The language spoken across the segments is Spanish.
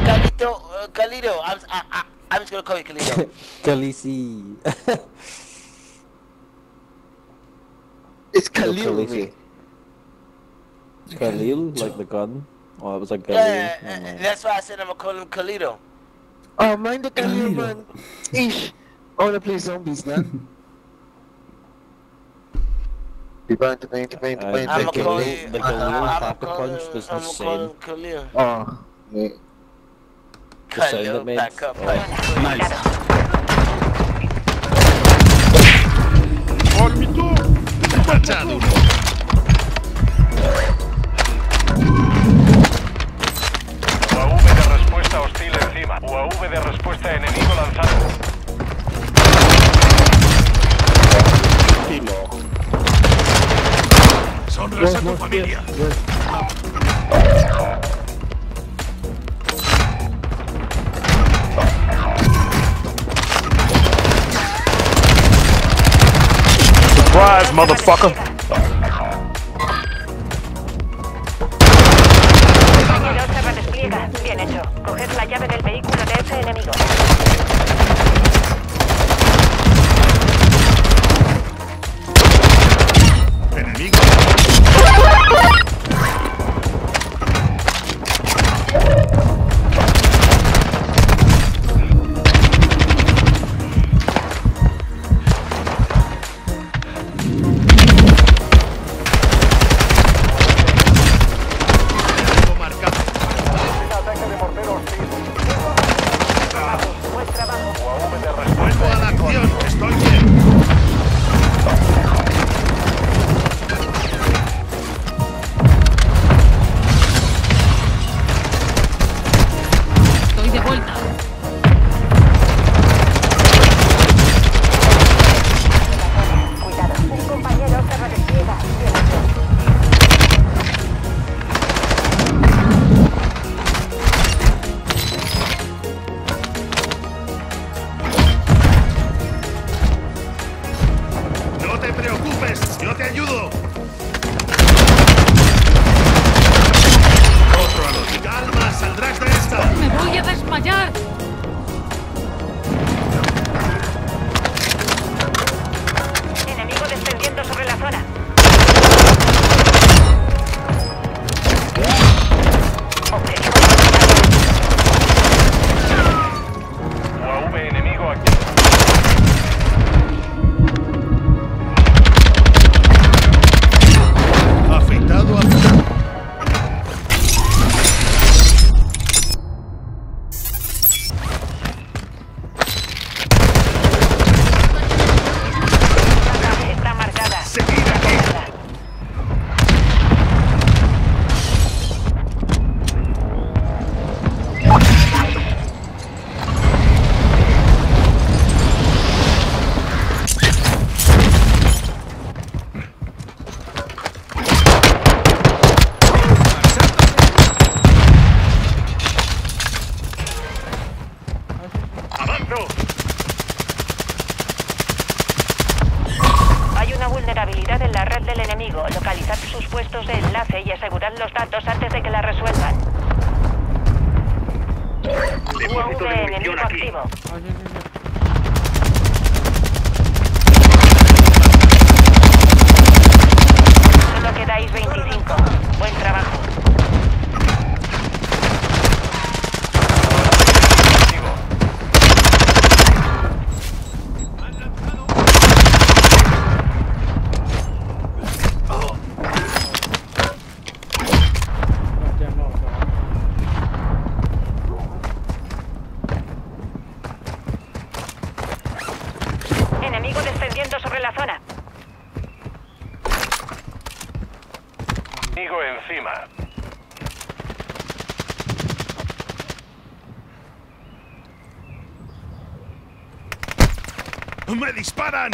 Calito, I'm just gonna call you Calito. Khaleesi. It's Khalil. Khaleesi. Khalil, like the gun? Oh, it was like Khalil. Yeah, that's why I said I'm gonna call him Calito. Oh, mind the Khalil, man. Ish. I wanna play zombies, man. I'm gonna call you. The Khalil Pack a Punch was the same. Oh, yeah. Khalil Pack a Punch. Nice. Marchado. UAV de respuesta hostil encima. UAV de respuesta enemigo lanzado. Honras a tu familia. Surprise, motherfucker. Compañero, se redespliega. Bien hecho. Coged la llave del vehículo de ese enemigo. Enemigo. Ataque de mortero hostil. Buen trabajo. UAV de respuesta. Vuelvo a la acción. Estoy bien. Estoy de vuelta. Cuidado. Un compañero se redespliega. Bien hecho. No te preocupes. Yo te ayudo. Otro a los. Calma, saldrás de esta. ¡Me voy a desmayar! Enemigo descendiendo sobre la zona. Objetivo UAV enemigo aquí. Afeitado a. está marcada. Seguid aquí. ¡Avanzo! Hay una vulnerabilidad en la red del enemigo. Localizad sus puestos de enlace y asegurad los datos antes de que la resuelvan. UAV enemigo activo. Solo quedáis 25. Buen trabajo. Enemigo descendiendo sobre la zona. Enemigo encima. ¡Me disparan!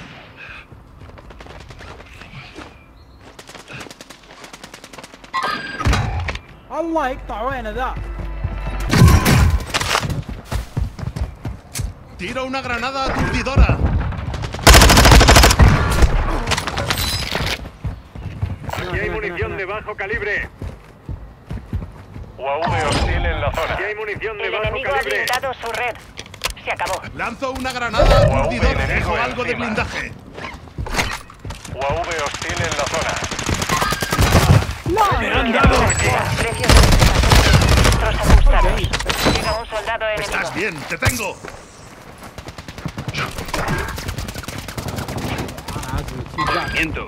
الله يقطع وينه ذا. ¡Tiro una granada aturdidora! Aquí hay munición de bajo calibre. UAV hostil en la zona. Aquí hay munición de El bajo enemigo ha calibre. blindado su red. Se acabó. Lanzo una granada aturdidora. enemigo Dejo algo de encima. blindaje. UAV hostil en la zona. ¡Me han dado! Precios de suministros ajustados. Llega un soldado enemigo. Estás bien, te tengo. Movimiento.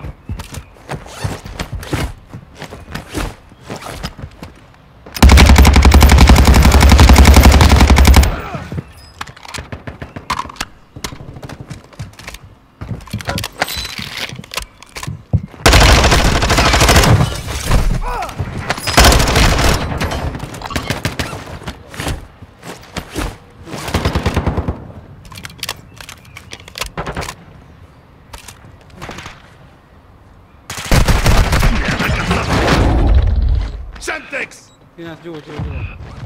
¡Semtex! في ناس جوا جوا جوا.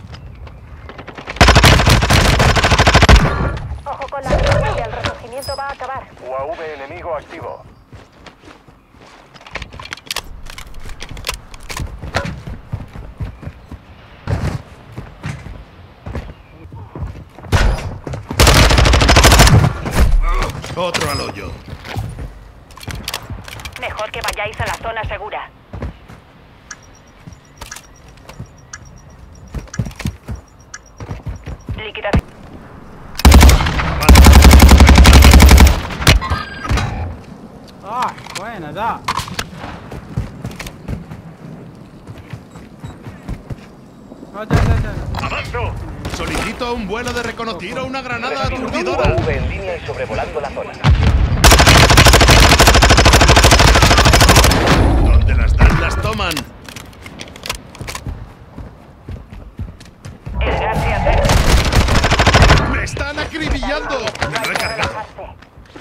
Ojo con la resistencia, el resurgimiento va a acabar. UAV enemigo activo. Otro al hoyo. Mejor que vayáis a la zona segura. Liquidación. وين ذا؟ ¡Avanzo! Solicito un vuelo de reconocido o una granada aturdidora. UAV en línea y sobrevolando la zona. Donde las dan, las toman. El gas se acerca. ¡Me están acribillando! Me lo he cargado. Relajarse.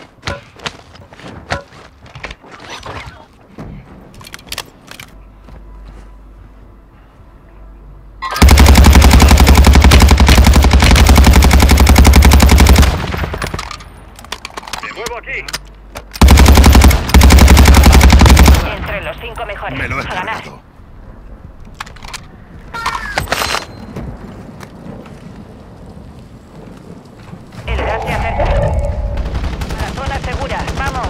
Me muevo aquí. Entre los 5 mejores. Me lo he A ganar. cargado. El gas se acerca. A la zona segura. Vamos.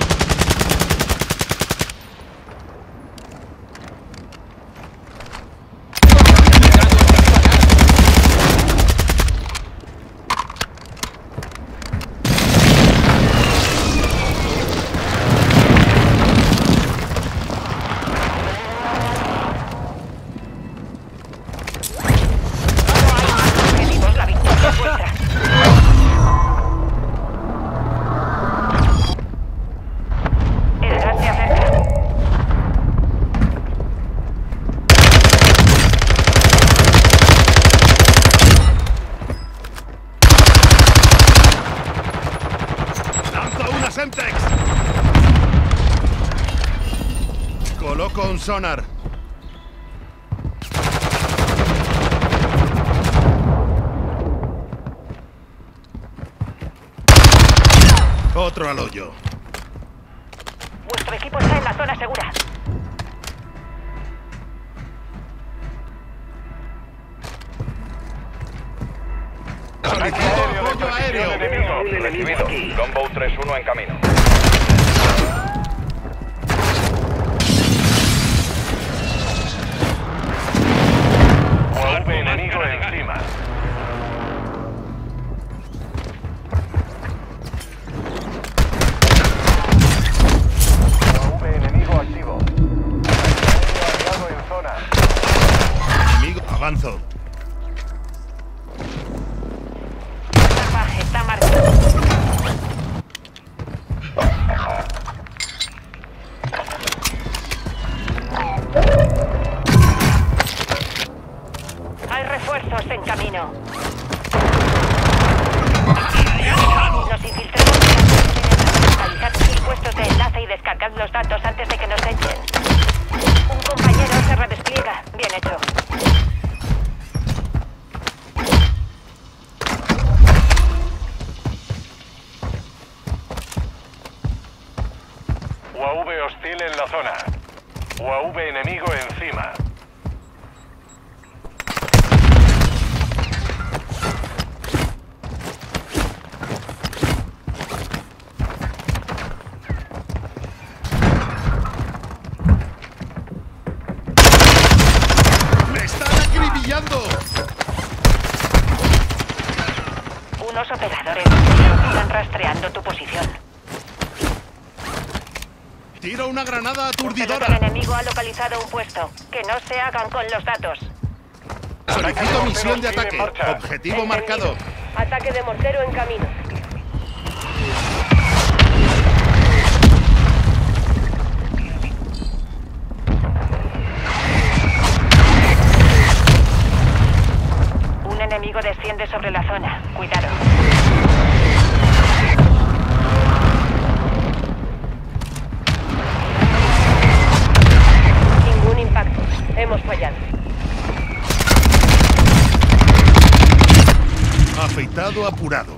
No hay más objetivos. La victoria es vuestra. El gas se acerca. ¡Lanzo una Semtex! Coloco un sonar. Otro al hoyo. Vuestro equipo está en la zona segura. Solicito apoyo aéreo. Enemigo. Recibido. Longbow 3-1 en camino. UAV enemigo encima. UAV enemigo activo. Aliado en zona. Enemigo, avanzo. Salvaje está marcado. Hay refuerzos en camino. Nos infiltramos en localizar sus puestos de enlace y descargad los datos antes de que nos echen. Un compañero se redespliega. Bien hecho. UAV hostil en la zona. UAV enemigo encima. Unos operadores están rastreando tu posición. Tiro una granada El aturdidora. enemigo ha localizado un puesto. Que no se hagan con los datos. Solicito misión de ataque. Objetivo marcado. Ataque de mortero en camino. Un enemigo desciende sobre la zona. Cuidado. Ningún impacto. Hemos fallado. Afeitado apurado.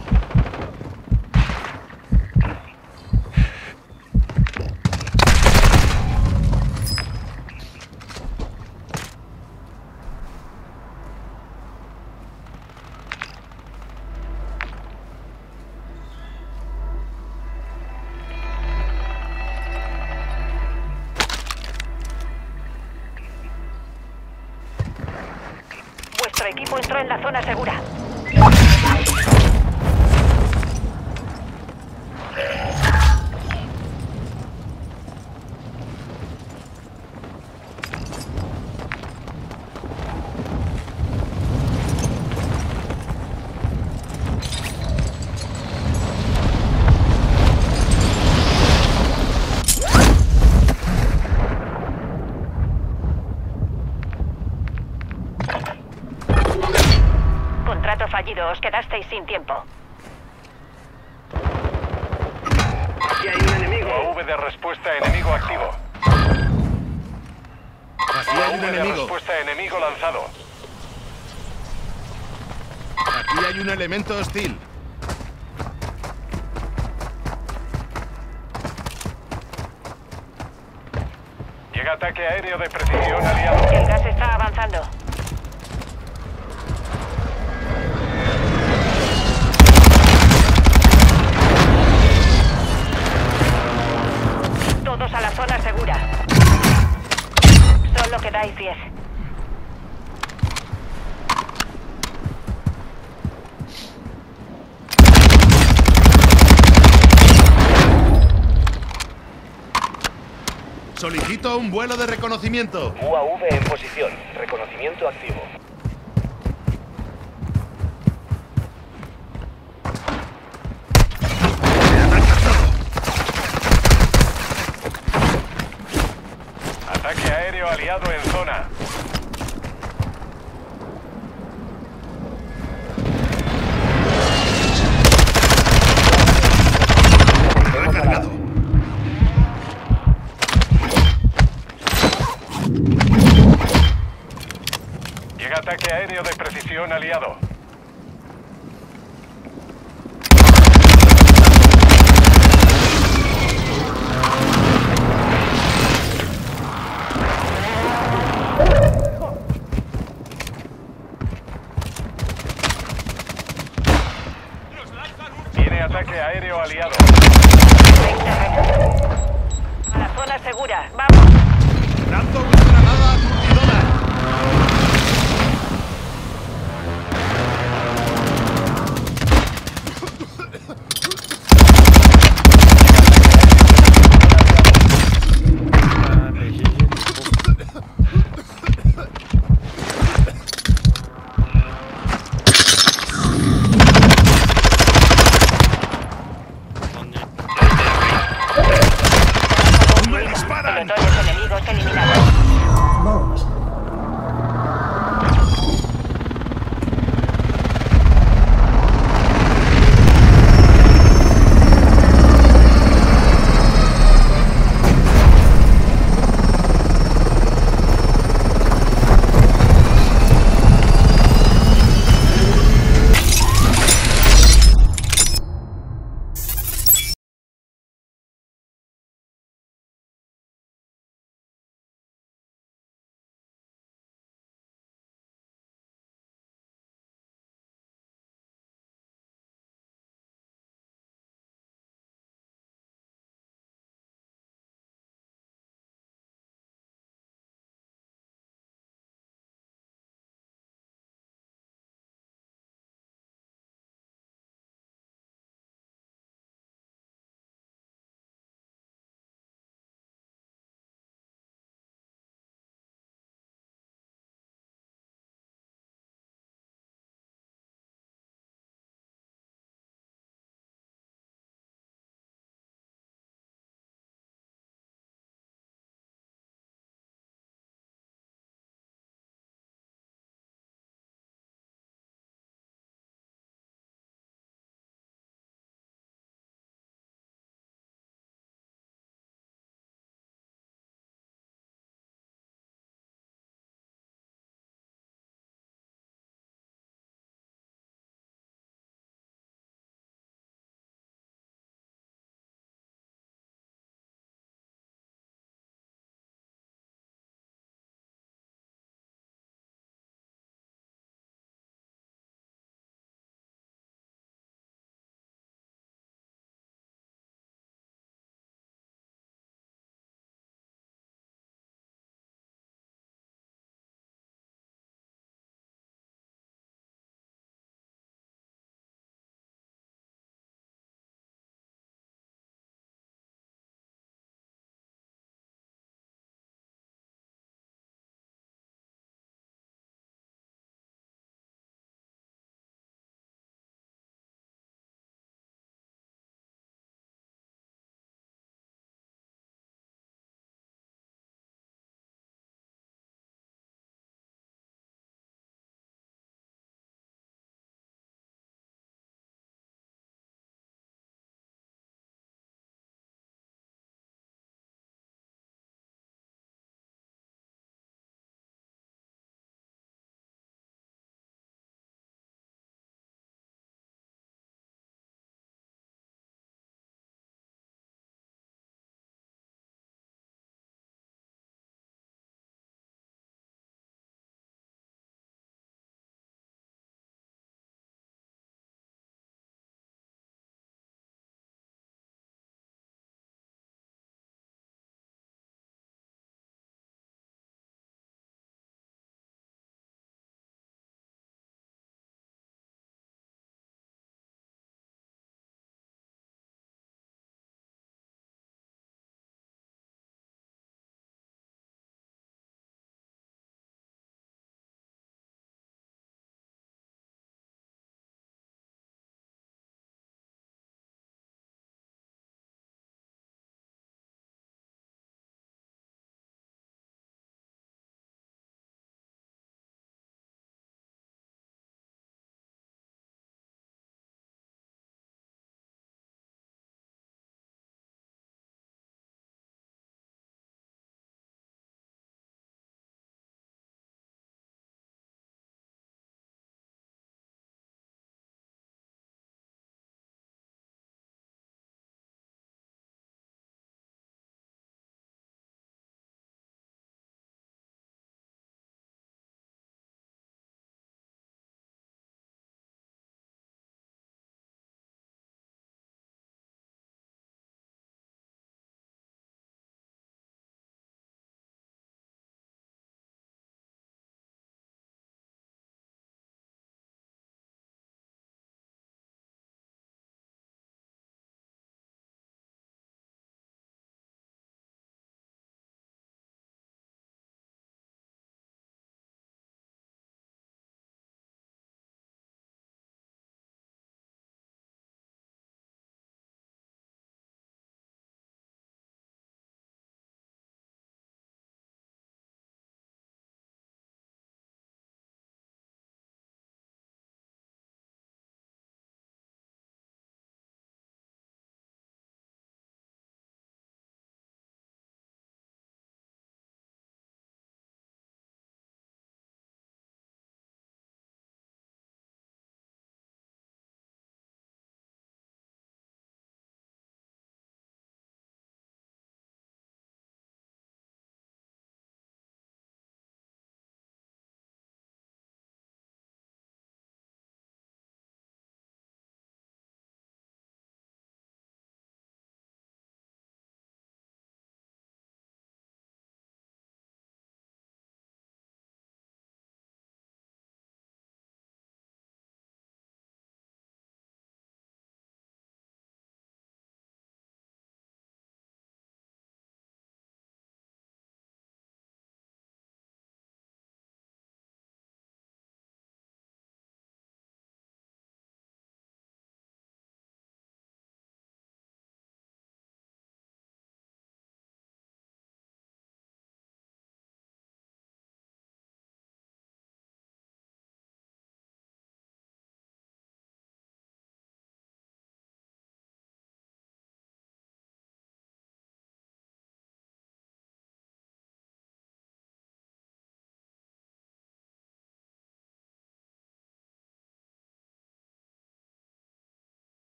Vuestro equipo entró en la zona segura. Contrato fallido, os quedasteis sin tiempo. Aquí hay un enemigo. UAV de respuesta enemigo activo. Aquí hay un UAV de enemigo. respuesta enemigo lanzado. Aquí hay un elemento hostil. Llega ataque aéreo de precisión aliado. El gas está avanzando. Todos a la zona segura. Solo quedáis 10. Solicito un vuelo de reconocimiento. UAV en posición. Reconocimiento activo. Ataque aéreo aliado en zona. Recargado. Llega ataque aéreo de precisión aliado. Tiene ataque aéreo aliado. 20 retos. A la zona segura. ¡Vamos! Lanzo una granada aturdidora. ¡Me disparan! Pelotones enemigos eliminados.